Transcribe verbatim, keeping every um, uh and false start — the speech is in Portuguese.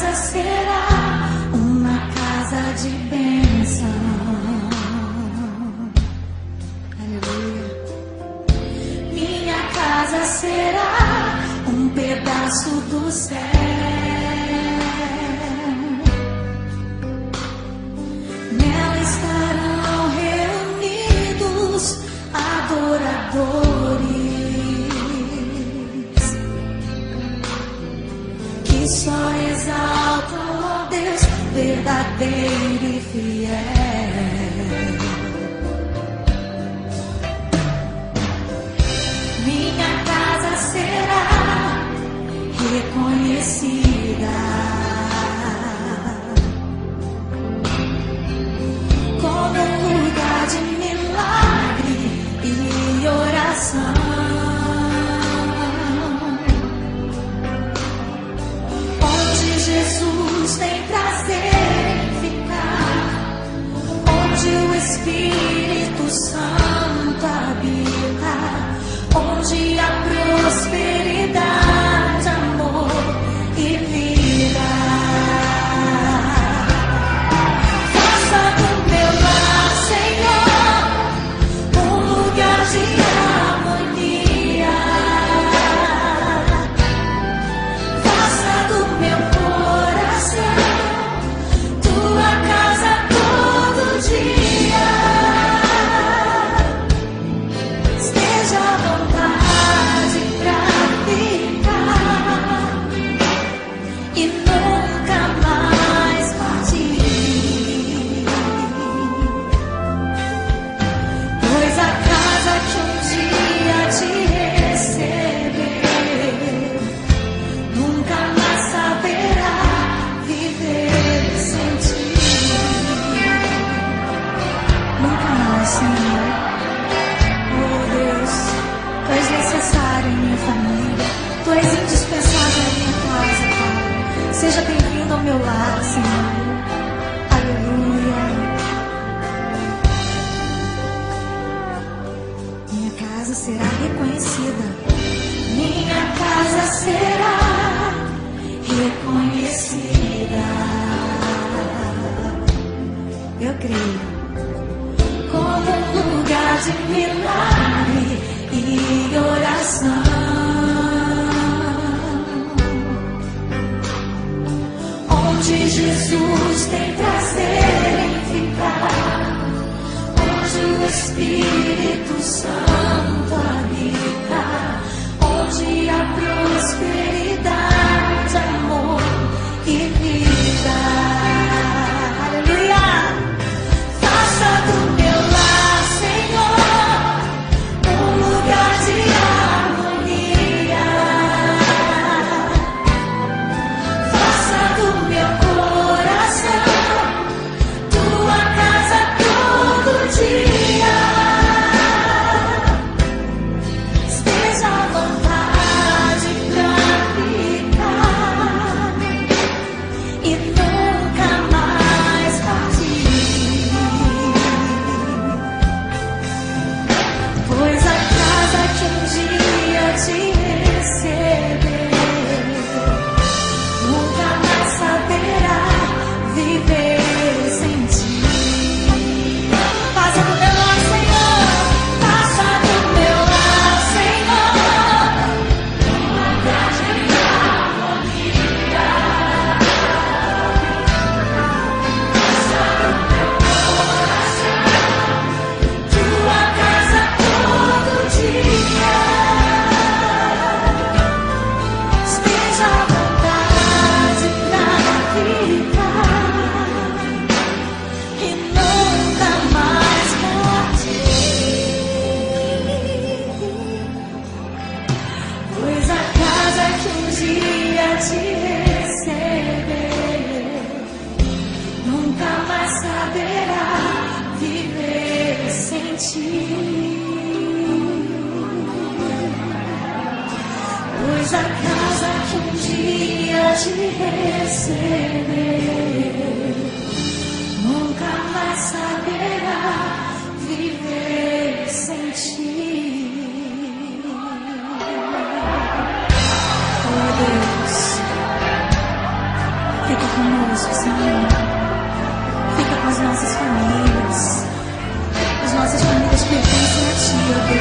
casa será uma casa de bênção. Aleluia. Minha casa será um pedaço do céu. Nela estarão reunidos adoradores que só exaltam a Deus verdadeiro e fiel. Minha casa será reconhecida como um lugar de milagre e oração, onde Jesus tem prazer em ficar, onde o Espírito Santo habita, onde há prosperidade, amor e vida. Faça do meu lar, Senhor, um lugar de harmonia. Faça do meu coração tua casa todo dia. Esteja à vontade pra ficar e nunca mais partir, pois a casa que um dia te receber nunca mais saberá viver sem ti. Nunca mais, Senhor. Oh Deus, Tu és necessário em minha família, Tu és indispensável em minha casa, Pai. Seja bem-vindo ao meu lar, Senhor. Aleluia. Minha casa será reconhecida. Minha casa será reconhecida. Eu creio. Como um lugar de milagre e oração, onde Jesus tem prazer em ficar, onde o Espírito Santo habita, onde há prosperidade, amor e vida. Aleluia. Faça do meu lar, Senhor, um lugar de harmonia. Faça do meu coração tua casa todo dia. Esteja à vontade pra ficar e nunca mais partir, pois a casa que um dia te receber nunca mais saberá viver sem ti. Faça do meu lar, Senhor, faça do meu lar, Senhor, um lugar de harmonia. Faça do meu coração tua casa todo dia. Esteja à vontade pra ficar e nunca mais partir, pois a casa que um dia te receber nunca mais saberá viver sem ti, pois a casa que um dia te receber nunca mais saberá viver sem ti. Oh Deus, fico conosco, Senhor. Fica com as nossas famílias. As nossas famílias pertencem a Ti, ó Deus.